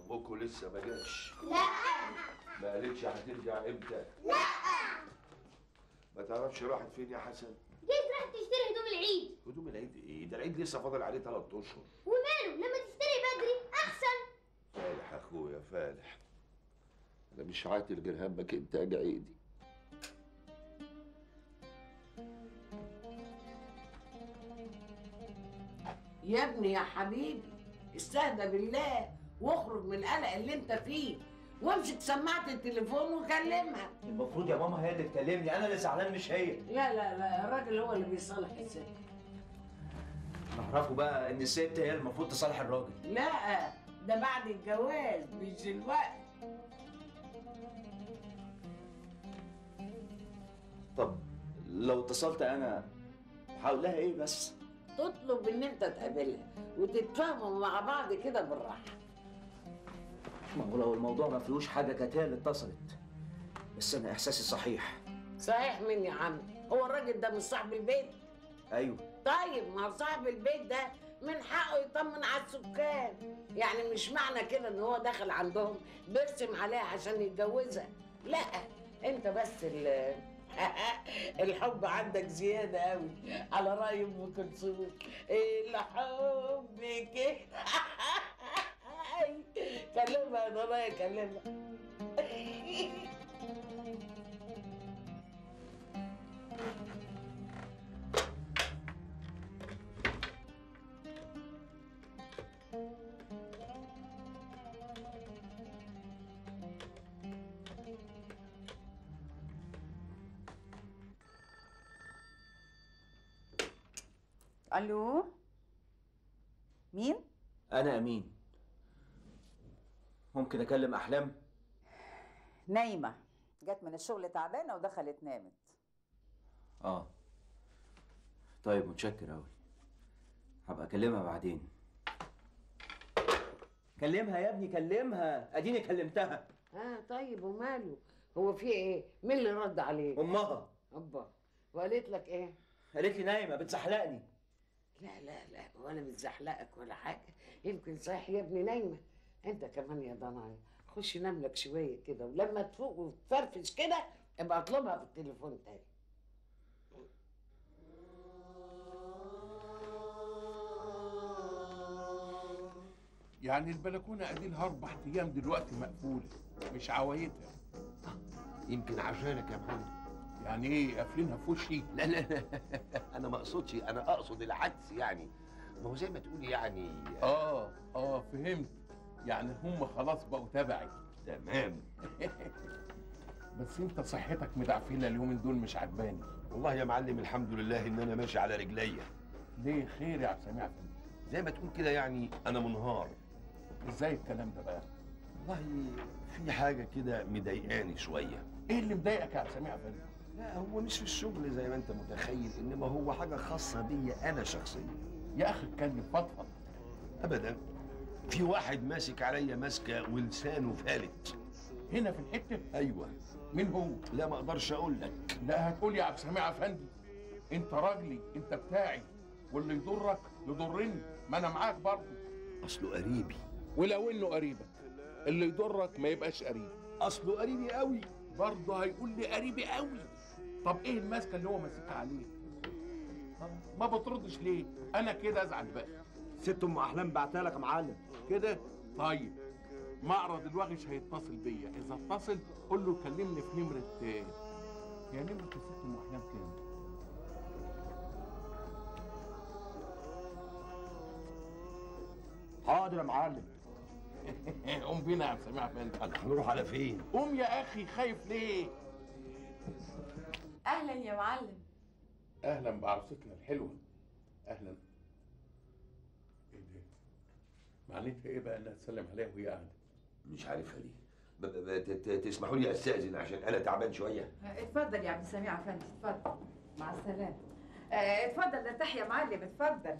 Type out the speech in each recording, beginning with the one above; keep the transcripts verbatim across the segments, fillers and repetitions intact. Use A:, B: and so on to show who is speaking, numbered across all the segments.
A: امكم لسه ما جاتش؟
B: لا.
A: ما قالتش هترجع امتى؟
B: لا.
A: ما تعرفش راحت فين يا حسن؟
B: جيت راحت تشتري هدوم العيد.
A: هدوم العيد ايه؟ ده العيد لسه فاضل عليه ثلاث اشهر.
B: وماله لما تشتري بدري احسن.
A: فالح اخويا فالح، انا مش عاتل غير همك انت يا عيدي.
C: يا ابني يا حبيبي استهدى بالله واخرج من القلق اللي انت فيه وامسك سماعه التليفون وكلمها.
D: المفروض يا ماما هي اللي تكلمني، انا اللي زعلان مش هي.
C: لا لا لا الراجل هو اللي بيصالح الست.
D: نعرفوا بقى ان الست هي المفروض تصالح الراجل.
C: لا ده بعد الجواز مش دلوقتي.
D: طب لو اتصلت انا هقول لها ايه بس؟
C: تطلب ان انت تقابلها وتتفاهموا مع بعض كده بالراحه.
D: ما هو لو الموضوع ما فيهوش حاجه كانت هي اللي اتصلت، بس انا احساسي صحيح.
C: صحيح مين يا عم؟ هو الراجل ده مش صاحب البيت؟
D: ايوه.
C: طيب ما صاحب البيت ده من حقه يطمن على السكان، يعني مش معنى كده ان هو دخل عندهم بيرسم عليها عشان يتجوزها، لا انت بس ال الحب عندك زياده قوي على راي ام كلثوم. الحب كده كلمها يا ضنايا كلمها.
E: الو مين؟
D: انا امين. ممكن اكلم احلام؟
E: نايمه، جت من الشغل تعبانه ودخلت نامت.
D: اه طيب متشكر اوي، هبقى اكلمها بعدين. كلمها يا ابني كلمها، اديني كلمتها.
C: اه طيب وماله؟ هو في ايه؟ مين اللي رد عليك؟
D: امها.
C: ابا وقالت لك ايه؟
D: قالت لي نايمه بتزحلقني.
C: لا لا لا ولا بتزحلقك ولا حاجه، يمكن صحيح يا ابني نايمه. انت كمان يا ضنايا خش نام لك شويه كده، ولما تفوق وتفرفش كده ابقى اطلبها في التليفون تاني.
F: يعني البلكونه اديلها اربع ايام دلوقتي مقفوله، مش عوايدها.
A: يمكن عشانك يا محمد.
F: يعني ايه قافلينها في وشي؟
A: لا لا لا انا ما اقصدش، انا اقصد العكس يعني. ما هو زي ما تقول يعني.
F: اه اه فهمت، يعني هم خلاص بقوا تبعي.
A: تمام.
F: بس انت صحتك مدعفله اليومين دول مش عجباني.
A: والله يا معلم الحمد لله ان انا ماشي على رجليا.
F: ليه خير يا عبد السميع افندي؟
A: زي ما تقول كده يعني انا منهار.
F: ازاي الكلام ده بقى؟
A: والله في حاجه كده مضايقاني شويه.
F: ايه اللي مضايقك يا عبد السميع افندي؟
A: لا هو مش في الشغل زي ما انت متخيل، انما هو حاجه خاصه بيا انا شخصيا.
F: يا اخي اتكلم فضفض.
A: ابدا، في واحد ماسك عليا ماسكه ولسانه فالت.
F: هنا في الحته؟
A: ايوه.
F: مين هو؟
A: لا ما اقدرش اقول لك.
F: لا هتقول يا عبد السميع افندي، انت راجلي انت بتاعي، واللي يضرك يضرني، ما انا معاك برضه.
A: اصله قريبي.
F: ولو انه قريبك اللي يضرك ما يبقاش قريب.
A: اصله قريبي قوي.
F: برضه هيقول لي قريبي قوي. طب ايه الماسكه اللي هو ماسكها عليك؟ ما بتردش ليه؟ انا كده ازعل بقى.
D: ست ام احلام بعتها لك يا معلم.
F: كده؟ طيب معرض الوغش هيتصل بيا، اذا اتصل قول له كلمني في نمره ايه؟ هي نمره الست ام احلام كام؟
D: حاضر يا معلم.
F: قوم بينا يا عبد السميع افندي.
A: هنروح على فين؟
F: قوم يا اخي، خايف ليه؟
G: اهلا يا معلم.
F: اهلا بعروستنا الحلوه. اهلا. ايه ده؟ معناتها ايه بقى انها تسلم عليها وهي قاعده؟
A: مش عارفها دي. ب- ب- ت- ت- تسمحوا لي استاذن عشان انا تعبان شويه.
G: اتفضل يا عبد السميع افندي اتفضل. مع السلامه. اه، اتفضل ارتاح يا معلم اتفضل.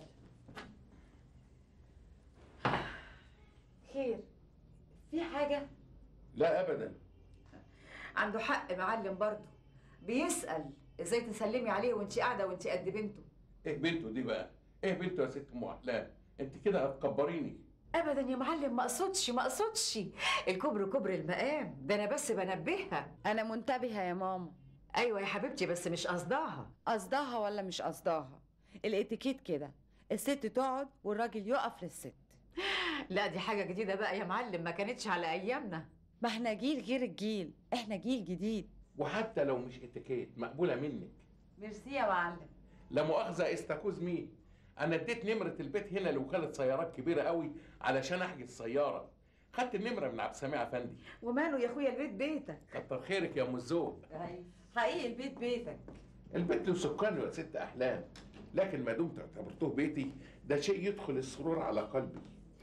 G: خير؟ في حاجه؟
F: لا ابدا.
G: عنده حق معلم برضه، بيسأل ازاي تسلمي عليه وانتي قاعده وانتي قد بنته.
F: ايه بنته دي بقى؟ ايه بنته يا ست ام احلام؟ انت كده هتكبريني.
G: ابدا يا معلم، ما اقصدش ما اقصدش. الكبر كبر المقام، ده انا بس بنبهها.
E: انا منتبهه يا ماما.
G: ايوه يا حبيبتي، بس مش قصدها.
E: قصدها ولا مش قصدها؟ الاتيكيت كده، الست تقعد والراجل يقف للست.
G: لا دي حاجه جديده بقى يا معلم، ما كانتش على ايامنا.
E: ما احنا جيل غير الجيل، احنا جيل جديد.
F: وحتى لو مش اتيكيت مقبوله منك.
E: ميرسي يا معلم.
F: لا مؤاخذه استاكوز مين، انا اديت نمره البيت هنا لوكاله سيارات كبيره قوي علشان احجز سياره. خدت النمره من عبد السميع افندي.
G: وماله يا اخويا، البيت بيتك.
F: كتر خيرك يا ام الذوق.
E: حقيقي البيت بيتك.
F: البيت له سكانه يا ست احلام، لكن ما دمت اعتبرتوه بيتي ده شيء يدخل السرور على قلبي.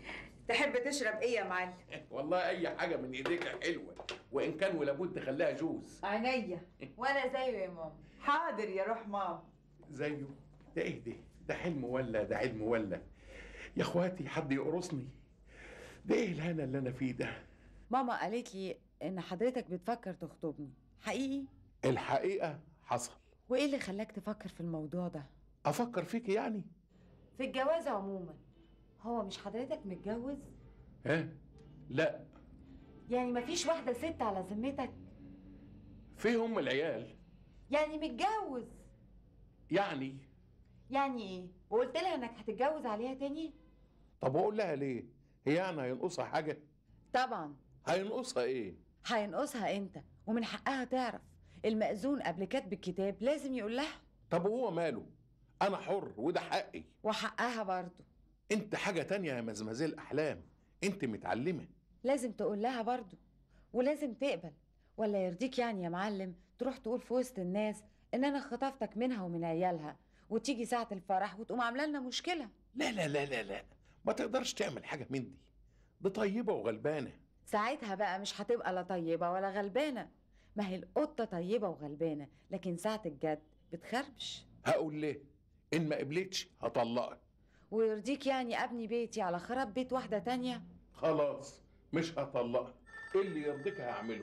G: تحب تشرب ايه يا معلم؟
F: والله اي حاجه من ايديك حلوه، وان كان ولابد خليها جوز.
G: عينيا.
E: وانا زيه يا ماما.
G: حاضر يا روح ماما.
F: زيه؟ ده ايه ده؟ ده حلم ولا ده علم ولا؟ يا اخواتي حد يقرصني، ده ايه الهنا اللي انا فيه ده؟
E: ماما قالت لي ان حضرتك بتفكر تخطبني، حقيقي؟
F: الحقيقه حصل.
E: وايه اللي خلاك تفكر في الموضوع ده؟
F: افكر فيك يعني؟
E: في الجواز عموما. هو مش حضرتك متجوز؟
F: ها؟ لا.
E: يعني مفيش واحده ست على ذمتك؟
F: فيه ام العيال.
E: يعني متجوز؟
F: يعني
E: يعني ايه؟ وقلت لها انك هتتجوز عليها تاني؟
F: طب واقول لها ليه؟ هي يعني هينقصها حاجه؟
E: طبعا.
F: هينقصها ايه؟
E: هينقصها انت، ومن حقها تعرف. المأذون قبل كتب الكتاب لازم يقول لها.
F: طب وهو ماله؟ انا حر وده حقي.
E: وحقها برضه.
F: انت حاجه تانية يا مزمزيل احلام، انت متعلمه.
E: لازم تقول لها برضه، ولازم تقبل. ولا يرضيك يعني يا معلم تروح تقول في وسط الناس ان انا خطفتك منها ومن عيالها، وتيجي ساعه الفرح وتقوم عامله لنا مشكله؟
F: لا لا لا لا لا، ما تقدرش تعمل حاجه من دي. دي طيبه وغلبانه.
E: ساعتها بقى مش هتبقى لا طيبه ولا غلبانه. ما هي القطه طيبه وغلبانه، لكن ساعه الجد بتخربش.
F: هقول ليه؟ ان ما قبلتش هطلقك.
E: ويرضيك يعني ابني بيتي على خراب بيت واحده تانية؟
F: خلاص مش هطلقك، اللي يرضيك هعمله.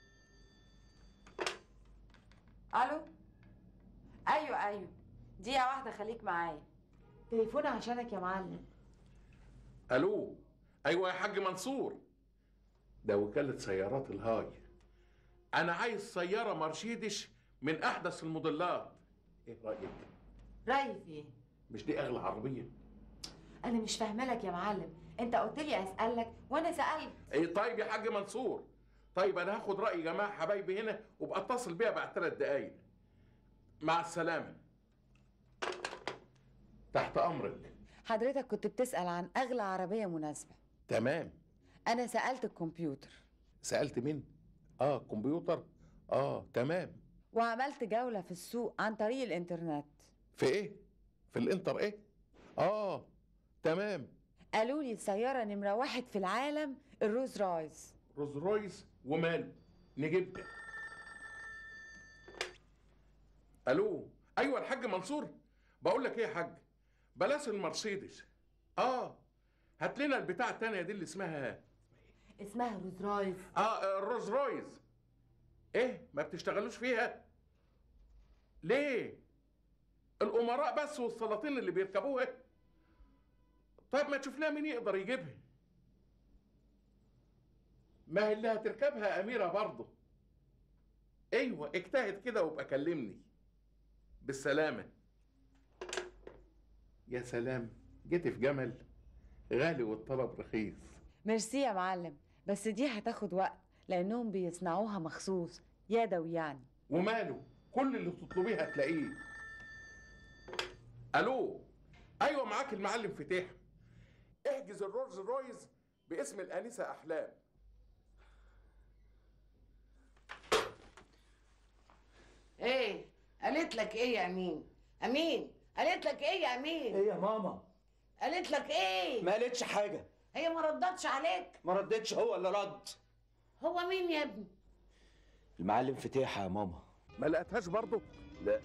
E: الو. ايوه ايوه، دقيقه واحده خليك معايا. تليفون عشانك يا معلم.
F: الو. ايوه يا حاج منصور، ده وكاله سيارات الهاي. انا عايز سياره مرشيدس من احدث الموديلات. ايه رايك؟
E: رايي في ايه؟
F: مش دي اغلى عربيه؟
E: انا مش فاهمه لك يا معلم، انت قلت لي اسالك وانا سالت.
F: ايه طيب يا حاج منصور. طيب انا هاخد راي جماعه حبايبي هنا وابقى اتصل بيها بعد ثلاث دقايق. مع السلامه. تحت امرك.
E: حضرتك كنت بتسال عن اغلى عربيه مناسبه.
F: تمام.
E: انا سالت الكمبيوتر.
F: سالت مين؟ اه كمبيوتر. اه تمام.
E: وعملت جوله في السوق عن طريق الانترنت.
F: في ايه؟ في الانتر ايه؟ اه تمام.
E: قالوا لي السياره نمره واحد في العالم الروز رايز.
F: روز رويس وماله؟ نجيبها. الو. ايوه الحاج منصور، بقول لك ايه يا حاج، بلاش المرسيدس. اه هات لنا البتاع التانية دي اللي اسمها
E: اسمها روز رايز.
F: اه الروز رويز. ايه ما بتشتغلوش فيها ليه؟ الامراء بس والسلاطين اللي بيركبوها. طيب ما تشوف لها مين يقدر يجيبها. ما هي اللي هتركبها اميره برضه. ايوه اجتهد كده وابقى كلمني. بالسلامه. يا سلام، جيت في جمل غالي والطلب رخيص.
E: ميرسي يا معلم، بس دي هتاخد وقت لانهم بيصنعوها مخصوص يدوي يعني.
F: وماله، كل اللي تطلبيه هتلاقيه. الو. ايوه معاك المعلم فتيح. احجز الرولز رويز باسم الانسه احلام.
C: ايه قالت لك ايه يا امين؟ امين قالت لك ايه يا امين؟
D: ايه يا ماما؟
C: قالت لك ايه؟
D: ما قالتش حاجه.
C: هي ما ردتش عليك؟
D: ما ردتش، هو اللي رد.
C: هو مين يا ابني؟
D: المعلم فتيحه يا ماما.
F: ما لقيتهاش برضه؟
D: لا.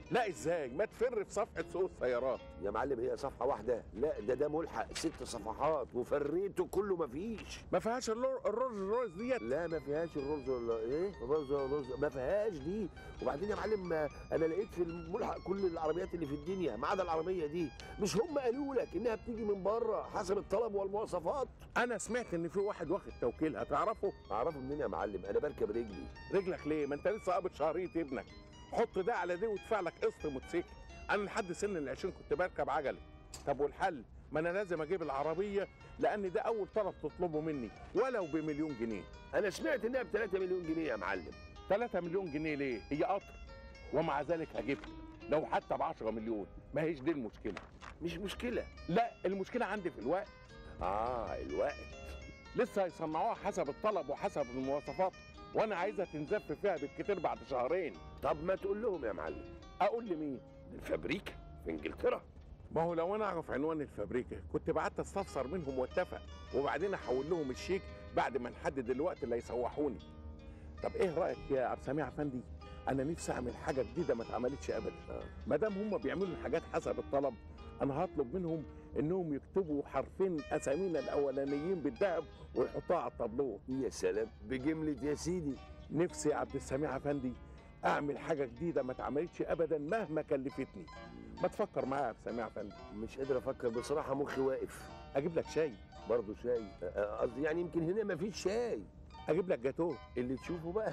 F: لا ازاي؟ ما تفر في صفحه سوق السيارات.
A: يا معلم هي صفحه واحده؟ لا ده ده ملحق ست صفحات وفريته كله مفيش.
F: ما فيهاش الرولز رويس ديت؟
A: لا ما فيهاش الرولز ولا ايه؟ الرولز رويس ما فيهاش دي. وبعدين يا معلم انا لقيت في الملحق كل العربيات اللي في الدنيا ما عدا العربيه دي. مش هم قالوا لك انها بتيجي من بره حسب الطلب والمواصفات؟
F: انا سمعت ان في واحد واخد توكيل، هتعرفه؟
A: اعرفه منين يا معلم؟ انا بركب رجلي.
F: رجلك ليه؟ ما انت لسه قابض شهريه ابنك. حط ده على دي وادفع لك قسط موتوسيكل. انا لحد سن العشرين كنت بركب عجله. طب والحل؟ ما انا لازم اجيب العربيه لان ده اول طلب تطلبه مني ولو بمليون جنيه.
A: انا سمعت انها ب ثلاثة مليون جنيه يا معلم.
F: ثلاثة مليون جنيه ليه؟ هي قطر ومع ذلك هجيبها لو حتى ب عشرة مليون. ما هيش دي المشكله.
A: مش مشكله.
F: لا المشكله عندي في الوقت.
A: اه الوقت.
F: لسه هيصنعوها حسب الطلب وحسب المواصفات وانا عايزها تنزف فيها بالكتير بعد شهرين.
A: طب ما تقول لهم يا معلم.
F: اقول لمين؟
A: الفابريكا في انجلترا.
F: ما هو لو انا اعرف عنوان الفابريكا كنت بعت استفسر منهم واتفق وبعدين احول لهم الشيك بعد ما نحدد الوقت اللي يسوحوني. طب ايه رايك يا عبد السميع افندي؟ انا نفسي اعمل حاجه جديده ما اتعملتش ابدا. آه. ما دام هم بيعملوا الحاجات حسب الطلب انا هطلب منهم انهم يكتبوا حرفين اسامينا الاولانيين بالذهب ويحطوها على الطابلوه.
A: يا سلام بجمله يا سيدي.
F: نفسي يا عبد السميع افندي اعمل حاجه جديده ما اتعملتش ابدا مهما كلفتني. ما تفكر معايا يا عبد السميع افندي.
A: مش قادر افكر بصراحه، مخي واقف.
F: اجيب لك شاي؟
A: برضه شاي؟ قصدي يعني يمكن هنا ما فيش شاي.
F: اجيب لك جاتوه؟
A: اللي تشوفه بقى.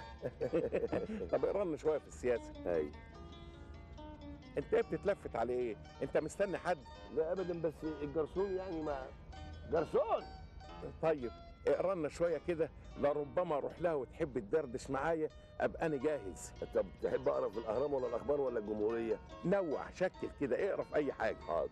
F: طب اقرا لنا شويه في السياسه.
A: ايوه.
F: انت ايه بتتلفت على ايه؟ انت مستني حد؟
A: لا ابدا، بس الجرسون يعني ما جرسون.
F: طيب اقرا لنا شويه كده لربما اروح لها وتحب تدردش معايا ابقى انا جاهز.
A: طب تحب اقرا في الاهرام ولا الاخبار ولا الجمهوريه؟
F: نوع شكل كده، اقرا في اي حاجه.
A: حاضر.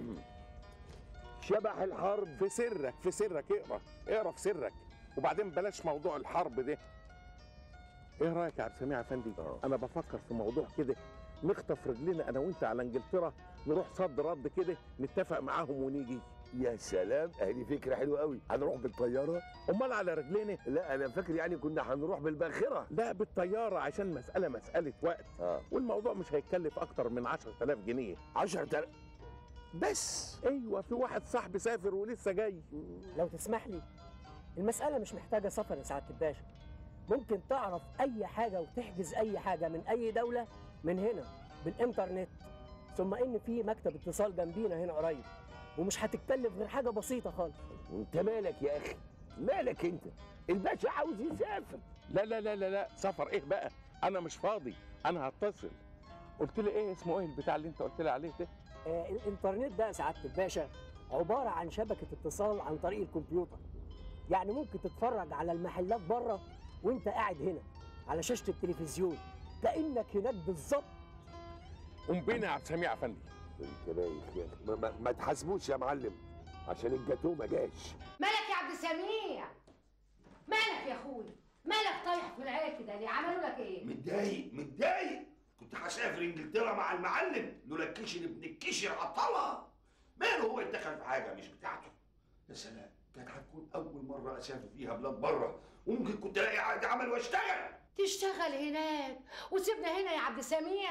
A: شبح الحرب
F: في سرك، في سرك اقرا، اقرا في سرك وبعدين بلاش موضوع الحرب ده. ايه رايك يا عبد السميع افندي؟
A: أوه.
F: انا بفكر في موضوع كده نخطف رجلنا انا وانت على انجلترا، نروح صد رد كده نتفق معاهم ونيجي.
A: يا سلام، اهي فكره حلوه قوي. هنروح بالطياره؟
F: امال على رجلينا؟
A: لا انا فاكر يعني كنا هنروح بالباخره.
F: لا بالطياره عشان مساله مساله وقت.
A: اه
F: والموضوع مش هيتكلف اكتر من عشرة آلاف جنيه.
A: عشرة آلاف بس؟
F: ايوه، في واحد صاحبي سافر ولسه جاي.
H: لو تسمح لي، المسألة مش محتاجة سفر يا سعادة الباشا. ممكن تعرف أي حاجة وتحجز أي حاجة من أي دولة من هنا بالإنترنت. ثم إن في مكتب اتصال جنبينا هنا قريب ومش هتتكلف غير حاجة بسيطة خالص.
A: وأنت مالك يا أخي؟ مالك أنت؟ الباشا عاوز يسافر.
F: لا لا لا لا لا، سفر إيه بقى؟ أنا مش فاضي، أنا هتصل. قلت لي إيه اسمه إيه البتاع اللي أنت قلت لي عليه ده؟
H: آه الإنترنت ده يا سعادة الباشا عبارة عن شبكة اتصال عن طريق الكمبيوتر. يعني ممكن تتفرج على المحلات بره وانت قاعد هنا على شاشة التلفزيون كأنك هناك بالظبط.
F: قوم بينا يا عبد السميع افندي.
A: انت بايخ يا اخي، ما, ما, ما تحاسبوش يا معلم عشان الجاتوه ما جاش.
C: مالك يا عبد السميع؟ مالك يا اخويا؟ مالك طايح في العيال كده ليه؟ عملوا لك ايه؟
I: متضايق متضايق. كنت هسافر انجلترا مع المعلم لولا الكشر ابن الكشر عطلها. ماله هو يتدخل في حاجه مش بتاعته؟ يا سلام، كانت هتكون اول مره اسافر فيها بلاد بره وممكن كنت الاقي عقد عمل واشتغل.
C: تشتغل هناك وتسيبنا هنا يا عبد السميع؟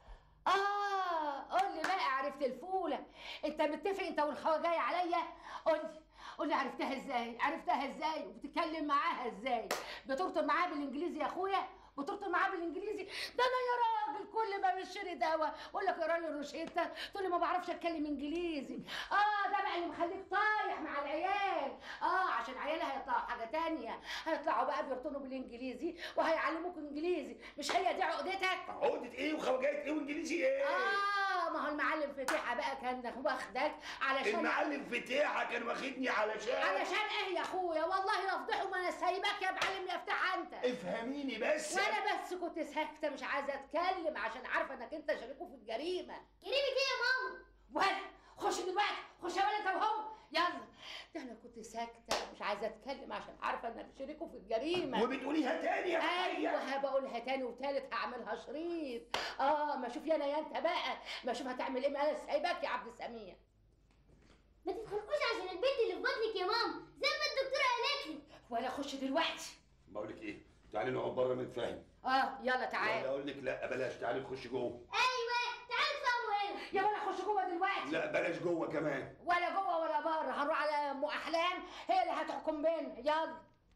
C: اه قول لي بقى، عرفت الفوله؟ انت متفق انت والخواجاي عليا؟ قول لي قول لي عرفتها ازاي؟ عرفتها ازاي؟ وبتتكلم معاها ازاي؟ بترطب معاها بالانجليزي يا اخويا؟ بترطب معاها بالانجليزي؟ ده انا يا راجل كل ما بشتري دواء اقول لك اقرا لي الروشته تقول لي ما بعرفش اتكلم انجليزي. اه ده بقى اللي مخليك طايح مع العيال. اه عشان عيالها هيطلعوا حاجه تانية، هيطلعوا بقى بيرطنوا بالانجليزي وهيعلموك انجليزي. مش هي دي عقدتك؟
I: عقده ايه وخواجايه ايه وانجليزي ايه؟
C: اه ما هو المعلم فتيحه بقى كان واخدك علشان
I: المعلم فتيحه كان واخدني علشان
C: علشان ايه يا اخويا؟ والله لا افضحه، ما انا سايبك يا معلم يا فتيحه انت.
I: افهميني بس.
C: وانا بس كنت ساكته مش عايزه اتكلم عشان عارفه انك انت شريكه في الجريمه.
B: جريمه ايه يا ماما؟
C: ولا خش دلوقتي، خش يا ولد انت وهو، يلا. ده انا كنت ساكته مش عايزه اتكلم عشان عارفه انك شريكه في الجريمه.
I: وبتقوليها تاني يا
C: ايوه هبقولها تاني وتالت، هعملها شريط. اه ما اشوف انا يا انت بقى، ما اشوف هتعمل ايه. ما انا سايبك يا عبد السميع.
B: ما تتخانقوش عشان البنت اللي في بطنك يا ماما زي ما الدكتوره قالت لي.
C: ولا خش دلوقتي.
I: بقول لك ايه، تعالي نقعد بره نتفاهم.
C: اه يلا تعالى.
I: ولا اقول لك لا بلاش، تعالي نخش جوه.
B: ايوه دلوقتي.
I: لا بلاش جوه كمان.
C: ولا جوه ولا بره، هنروح على ام احلام هي اللي هتحكم بينا. يلا.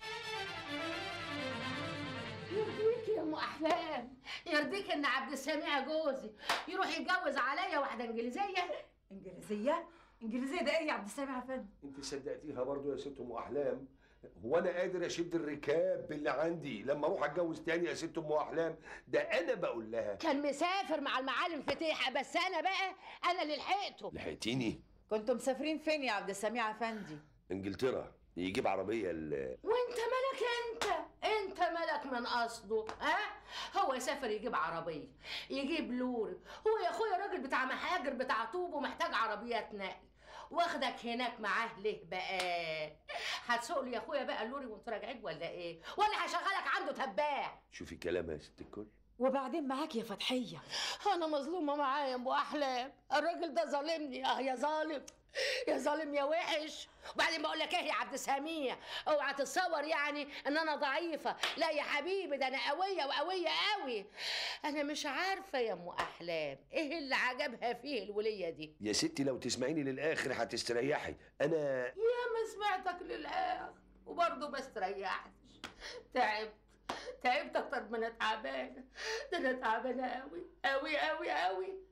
C: يرضيك يا ام احلام، يرضيك ان عبد السميع جوزي يروح يتجوز عليا واحده انجليزيه؟
G: انجليزيه؟ انجليزيه ده ايه يا عبد السميع يا فندم؟
I: انت صدقتيها برضو يا ست ام احلام؟ هو انا قادر اشد الركاب اللي عندي لما اروح اتجوز تاني يا ست ام احلام؟ ده انا بقول لها.
C: كان مسافر مع المعلم فتيحه، بس انا بقى انا اللي لحقته.
I: لحقتيني؟
E: كنتوا مسافرين فين يا عبد السميع افندي؟
I: انجلترا، يجيب عربيه ال
C: وانت مالك انت؟ انت مالك من قصده؟ ها؟ هو يسافر يجيب عربيه، يجيب لوري. هو يا اخويا راجل بتاع محاجر بتاع طوب ومحتاج عربيات نقل. واخدك هناك معاه ليه بقى؟ هتسوق لي يا اخويا بقى اللوري وانتوا راجعين ولا ايه؟ ولا هشغلك عنده تباع؟
I: شوفي كلامها يا ست الكل.
E: وبعدين معاك يا فتحيه.
C: انا مظلومه معاه يا ام احلام، الراجل ده ظالمني. اه يا ظالم يا ظالم يا وحش. وبعدين بقول لك ايه يا عبد السميع، اوعى تتصور يعني ان انا ضعيفه. لا يا حبيبي، ده انا قويه وقويه قوي. انا مش عارفه يا ام احلام ايه اللي عجبها فيه الوليه دي.
I: يا ستي لو تسمعيني للاخر هتستريحي. انا
C: يا ما سمعتك للاخر وبرضه ما استريحتش. تعبت تعبت اكتر ما انا تعبانه. ده انا تعبانه قوي قوي قوي قوي.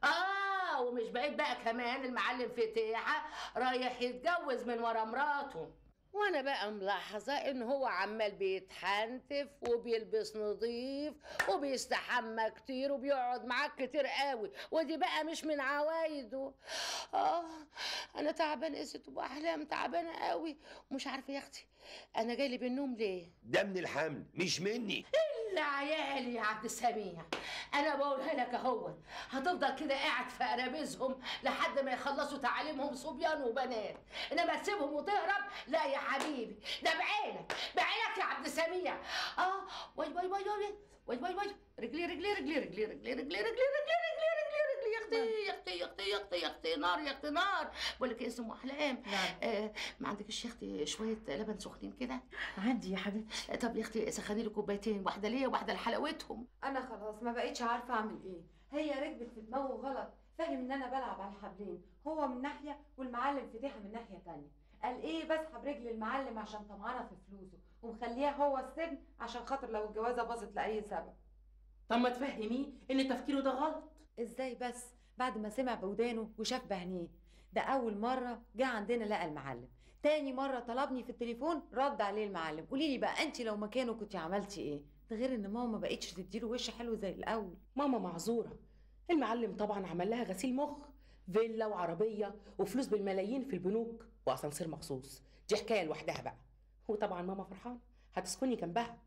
C: اه ومش بعيد بقى كمان المعلم فتيحه رايح يتجوز من ورا مراته. وانا بقى ملاحظه ان هو عمال بيتحنتف وبيلبس نظيف وبيستحمى كتير وبيقعد معاك كتير قوي، ودي بقى مش من عوايده. اه انا تعبانه يا ست ام احلام، تعبانه قوي ومش عارفه يا اختي انا جايلي بالنوم ليه.
I: ده من الحمل مش مني.
C: الا عيالي يا عبد السميع، انا بقولها لك اهو، هتفضل كده قاعد في قرابيزهم لحد ما يخلصوا تعليمهم صبيان وبنات، انما تسيبهم وتهرب؟ لا يا حبيبي، ده بعينك بعينك يا عبد السميع. اه واي واي واي واي واي واي واي رجلي رجلي رجلي رجلي رجلي رجلي رجلي رجلي رجلي رجلي يا اختي يا اختي يا اختي يا اختي يا اختي نار يا اختي نار. بقول لك ايه يا ام احلام؟
E: نعم.
C: آه ما عندكش يا اختي شويه لبن سخنين كده؟
E: عندي يا حبيبتي.
C: طب يا اختي سخني لي كوبايتين، واحده ليا وواحده لحلاوتهم.
E: انا خلاص ما بقيتش عارفه اعمل ايه. هي ركبت في دماغه غلط، فاهم ان انا بلعب على الحبلين، هو من ناحيه والمعلم فتيحه من ناحيه تانية. قال ايه بسحب رجل المعلم عشان طمعانه في فلوسه ومخليها هو السجن عشان خاطر لو الجوازه باظت لاي سبب.
C: طب ما تفهميه ان تفكيره ده غلط.
E: ازاي بس؟ بعد ما سمع بودانه وشاف بعينيه. ده اول مره جه عندنا لقى المعلم، تاني مره طلبني في التليفون رد عليه المعلم. قولي لي بقى انت لو مكانه كنت عملتي ايه؟ ده غير ان ماما ما بقتش تديله وش حلو زي الاول.
J: ماما معذوره، المعلم طبعا عمل لها غسيل مخ، فيلا وعربيه وفلوس بالملايين في البنوك واسانسير مخصوص، دي حكايه لوحدها بقى. وطبعا ماما فرحانه هتسكني جنبها.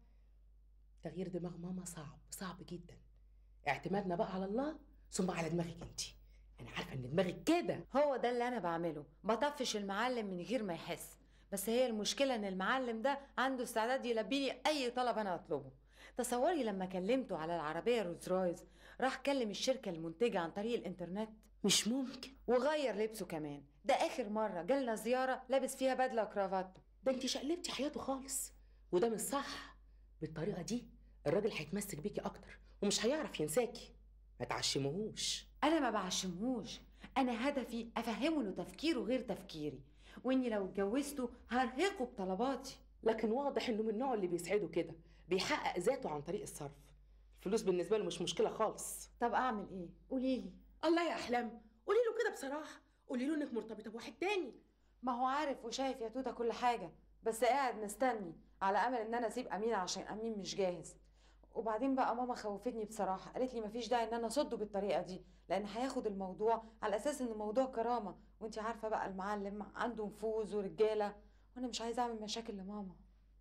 J: تغيير دماغ ماما صعب صعب جدا. اعتمادنا بقى على الله ثم على دماغك انت. انا عارفه ان دماغك كده.
E: هو ده اللي انا بعمله، بطفش المعلم من غير ما يحس. بس هي المشكله ان المعلم ده عنده استعداد يلبي لي اي طلب انا اطلبه. تصوري لما كلمته على العربيه روز رويز راح كلم الشركه المنتجه عن طريق الانترنت.
J: مش ممكن.
E: وغير لبسه كمان. ده اخر مره جالنا زياره لابس فيها بدله وكرافات.
J: ده انت شقلبتي حياته خالص، وده مش صح. بالطريقه دي الراجل هيتمسك بيكي اكتر ومش هيعرف ينساكي. ما تعشموهوش.
E: انا ما بعشمهوش، انا هدفي افهمه انه تفكيره غير تفكيري، واني لو اتجوزته هرهقه بطلباتي.
J: لكن واضح انه من النوع اللي بيسعده كده، بيحقق ذاته عن طريق الصرف. الفلوس بالنسبه له مش مشكله خالص.
E: طب اعمل ايه؟ قولي لي.
J: الله يا احلام، قولي له كده بصراحه، قولي له انك مرتبطه بواحد تاني.
E: ما هو عارف وشايف يا توته كل حاجه، بس قاعد مستني على امل ان انا اسيب امين عشان امين مش جاهز. وبعدين بقى ماما خوفتني بصراحه، قالت لي مفيش داعي ان انا اصده بالطريقه دي، لان هياخد الموضوع على اساس انه موضوع كرامه، وانت عارفه بقى المعلم عنده نفوذ ورجاله، وانا مش عايزه اعمل مشاكل لماما.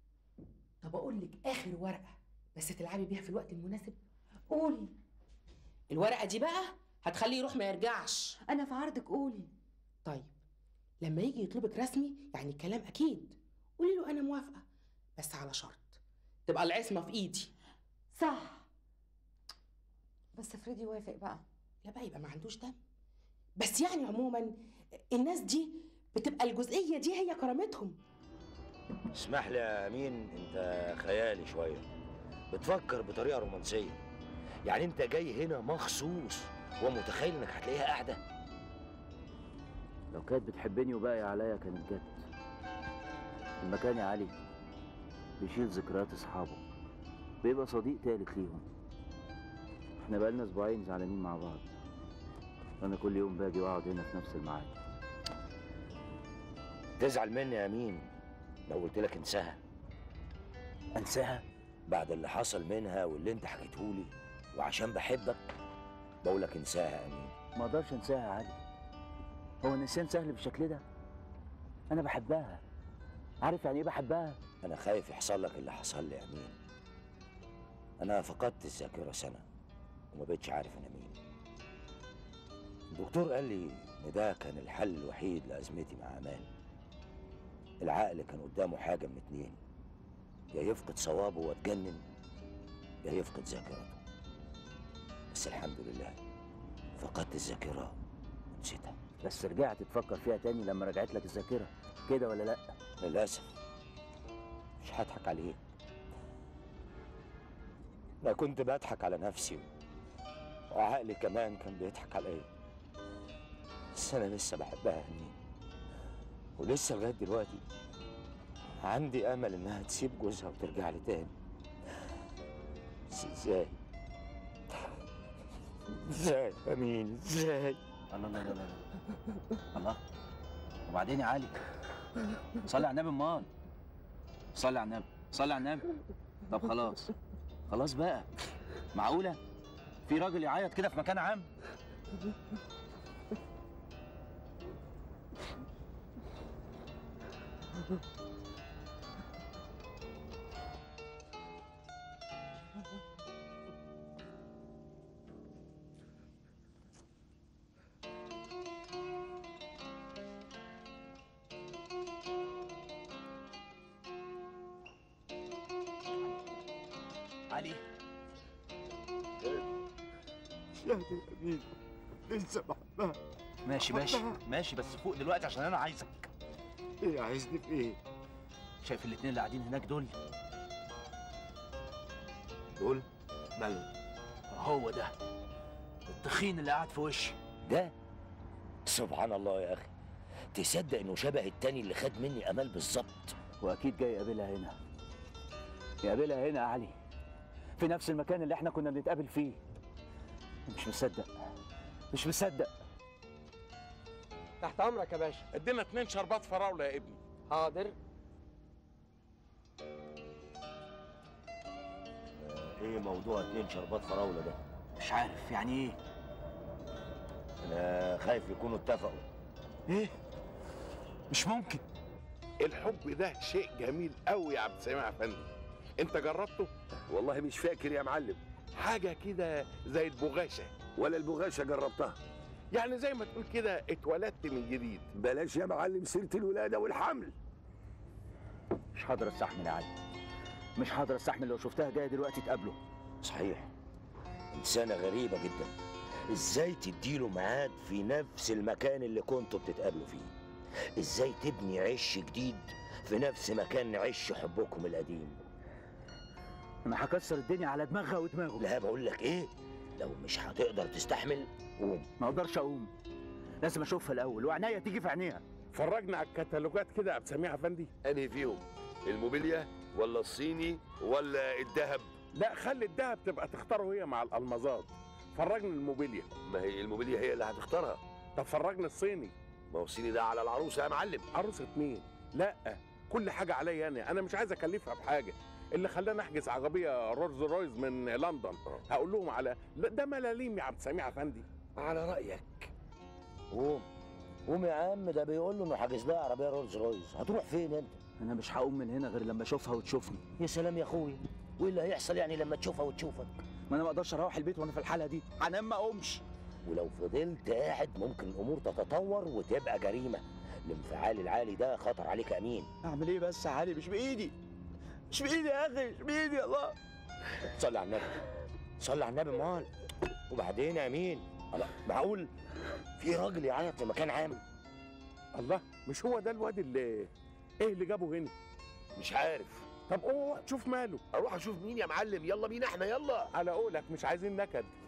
J: طب اقول لك اخر ورقه بس تلعبي بيها في الوقت المناسب.
E: قولي.
J: الورقه دي بقى هتخليه يروح ما يرجعش.
E: انا في عرضك قولي.
J: طيب لما يجي يطلبك رسمي يعني الكلام اكيد، قولي له انا موافقه بس على شرط تبقى العصمه في ايدي.
E: صح، بس فريدي وافق بقى.
J: لا بقى يبقى ما عندوش دم. بس يعني عموما الناس دي بتبقى الجزئيه دي هي كرامتهم.
D: اسمح لي يا امين، انت خيالي شويه، بتفكر بطريقه رومانسيه. يعني انت جاي هنا مخصوص ومتخيل انك هتلاقيها قاعده؟ لو كانت بتحبني وباقي عليا كانت جت. المكان يا علي بيشيل ذكريات اصحابه، بيبقى صديق تالت ليهم. احنا بقالنا اسبوعين زعلانين مع بعض. انا كل يوم باجي واقعد هنا في نفس الميعاد.
K: تزعل مني يا امين لو قلت لك انساها؟
D: انساها؟
K: بعد اللي حصل منها واللي انت حكيتهولي، وعشان بحبك بقول لك انساها يا امين.
D: ما اقدرش انساها يا علي. هو النسيان سهل بالشكل ده؟ انا بحبها. عارف يعني ايه بحبها؟
K: انا خايف يحصل لك اللي حصل لي يا امين. انا فقدت الذاكره سنه وما بقتش عارف انا مين. الدكتور قال لي ان ده كان الحل الوحيد لازمتي مع امان. العقل كان قدامه حاجه من اتنين، يا يفقد صوابه واتجنن، يا يفقد ذاكرته. بس الحمد لله فقدت الذاكره ونسيتها.
D: بس رجعت تفكر فيها تاني لما رجعت لك الذاكره، كده ولا لا؟
K: للاسف مش هضحك عليك، انا كنت بضحك على نفسي وعقلي كمان كان بيضحك عليا. بس انا لسه بحبها يا امين، ولسه لغايه دلوقتي عندي امل انها تسيب جوزها وترجع لي تاني. بس ازاي؟ ازاي يا امين؟ ازاي؟
D: الله لا لا لا الله. وبعدين يا علي صلي على النبي. امال صلي على النبي، صلي على النبي. طب خلاص خلاص بقى، معقوله في راجل يعيط كده في مكان عام؟ علي
I: شهد يا امين، لسه بحبها.
D: ماشي ماشي ماشي، بس فوق دلوقتي عشان انا عايزك.
I: ايه عايزني في ايه؟
D: شايف الاتنين اللي قاعدين هناك دول؟
I: دول مالهم؟
D: هو ده التخين اللي قاعد في وشي
K: ده. سبحان الله يا اخي، تصدق انه شبه التاني اللي خد مني امال بالظبط.
D: واكيد جاي يقابلها هنا، يقابلها هنا يا علي، في نفس المكان اللي احنا كنا بنتقابل فيه. مش مصدق مش مصدق.
H: تحت امرك يا باشا.
F: ادينا اتنين شربات فراوله يا ابني.
H: حاضر.
K: ايه موضوع اتنين شربات فراوله ده؟
D: مش عارف يعني ايه.
K: انا خايف يكونوا اتفقوا.
D: ايه؟ مش ممكن.
F: الحب ده شيء جميل قوي يا عبد السميع افندي. انت جربته؟
A: والله مش فاكر يا معلم.
F: حاجه كده زي البغاشه.
A: ولا البغاشه جربتها.
F: يعني زي ما تقول كده اتولدت من جديد.
A: بلاش يا معلم سيره الولاده والحمل.
D: مش هقدر استحمل يا علي، مش هقدر استحمل لو شفتها جايه دلوقتي تقابله.
K: صحيح انسانه غريبه جدا، ازاي تديله ميعاد في نفس المكان اللي كنتوا بتتقابلوا فيه؟ ازاي تبني عش جديد في نفس مكان عش حبكم القديم؟
D: انا هكسر الدنيا على دماغها ودماغه.
K: لا بقول لك ايه، لو مش هتقدر تستحمل قوم.
D: ما اقدرش اقوم، لازم اشوفها الاول وعناية تيجي في عينيها.
F: فرجنا على الكتالوجات كده يا عبد السميع افندي.
A: انهي فيهم؟ الموبيليا ولا الصيني ولا الذهب؟
F: لا خلي الذهب تبقى تختاره هي مع الالمازات. فرجنا الموبيليا.
A: ما هي الموبيليا هي اللي هتختارها.
F: طب فرجنا الصيني.
A: ما هو الصيني ده على العروسه يا معلم.
F: عروسه مين؟ لا كل حاجه عليا انا، انا مش عايز اكلفها بحاجه. اللي خلاني احجز عربيه رولز رويز من لندن هقول لهم على لا ده ملاليم يا عبد السميع افندي.
A: على رايك.
K: قوم قوم يا عم، ده بيقول له انه حاجز لها عربيه رولز رويز. هتروح فين انت؟
D: انا مش هقوم من هنا غير لما اشوفها وتشوفني.
K: يا سلام يا اخويا، وايه اللي هيحصل يعني لما تشوفها وتشوفك؟
D: ما انا ما اقدرش اروح البيت وانا في الحاله دي، هنام ما اقومش.
K: ولو فضلت قاعد ممكن الامور تتطور وتبقى جريمه. الانفعال العالي ده خطر عليك يا امين.
D: اعمل ايه بس يا علي؟ مش بايدي، مش بايدي يا اخي، مش بايدي. يا الله
K: صلي على النبي، صلي على النبي. امال وبعدين يا امين؟ الله، معقول في راجل يعيط في مكان عام؟
F: الله، مش هو ده الواد اللي ايه اللي جابه هنا؟
A: مش عارف.
F: طب اوه تشوف ماله.
A: اروح اشوف مين يا معلم؟ يلا بينا احنا، يلا.
F: على قولك مش عايزين نكد.